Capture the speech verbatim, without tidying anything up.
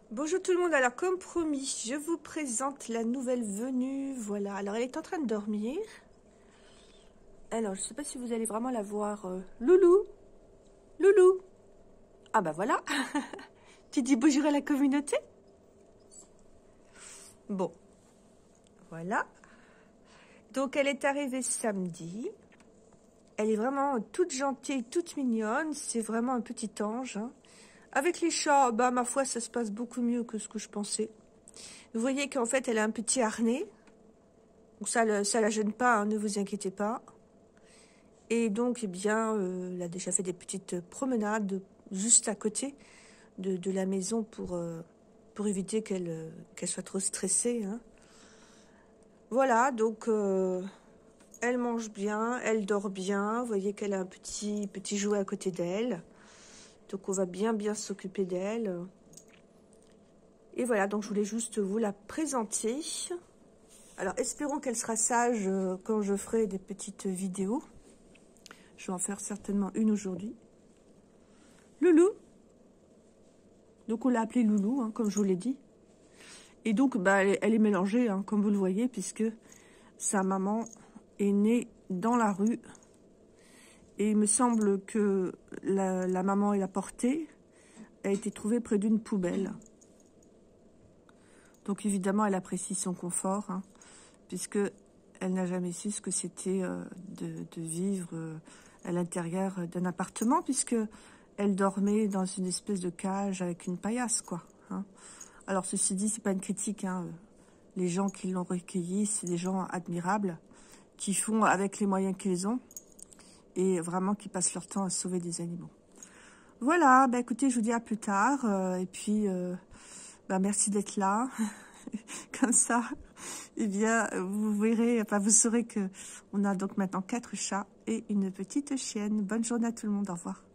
Bonjour tout le monde, alors comme promis, je vous présente la nouvelle venue, voilà. Alors elle est en train de dormir. Alors je ne sais pas si vous allez vraiment la voir. Euh, Loulou, Loulou. Ah bah voilà, tu dis bonjour à la communauté. Bon, voilà. Donc elle est arrivée samedi. Elle est vraiment toute gentille, toute mignonne, c'est vraiment un petit ange, hein. Avec les chats, bah ma foi, ça se passe beaucoup mieux que ce que je pensais. Vous voyez qu'en fait, elle a un petit harnais. Donc ça ne ça la gêne pas, hein, ne vous inquiétez pas. Et donc, eh bien, euh, elle a déjà fait des petites promenades juste à côté de, de la maison pour, euh, pour éviter qu'elle euh, qu'elle soit trop stressée, hein. Voilà, donc euh, elle mange bien, elle dort bien. Vous voyez qu'elle a un petit, petit jouet à côté d'elle. Donc on va bien bien s'occuper d'elle. Et voilà, donc je voulais juste vous la présenter. Alors espérons qu'elle sera sage euh, quand je ferai des petites vidéos. Je vais en faire certainement une aujourd'hui. Loulou. Donc on l'a appelée Loulou, hein, comme je vous l'ai dit. Et donc bah, elle, elle est mélangée, hein, comme vous le voyez, puisque sa maman est née dans la rue. Et il me semble que la, la maman et la portée a été trouvée près d'une poubelle. Donc évidemment, elle apprécie son confort, hein, puisque elle n'a jamais su ce que c'était euh, de, de vivre euh, à l'intérieur d'un appartement, puisque elle dormait dans une espèce de cage avec une paillasse, quoi, hein. Alors ceci dit, c'est pas une critique, hein. Les gens qui l'ont recueillie, c'est des gens admirables, qui font avec les moyens qu'ils ont, et vraiment qui passent leur temps à sauver des animaux. Voilà, bah écoutez, je vous dis à plus tard, euh, et puis euh, bah merci d'être là. Comme ça, eh bien, vous verrez, enfin, vous saurez que on a donc maintenant quatre chats et une petite chienne. Bonne journée à tout le monde, au revoir.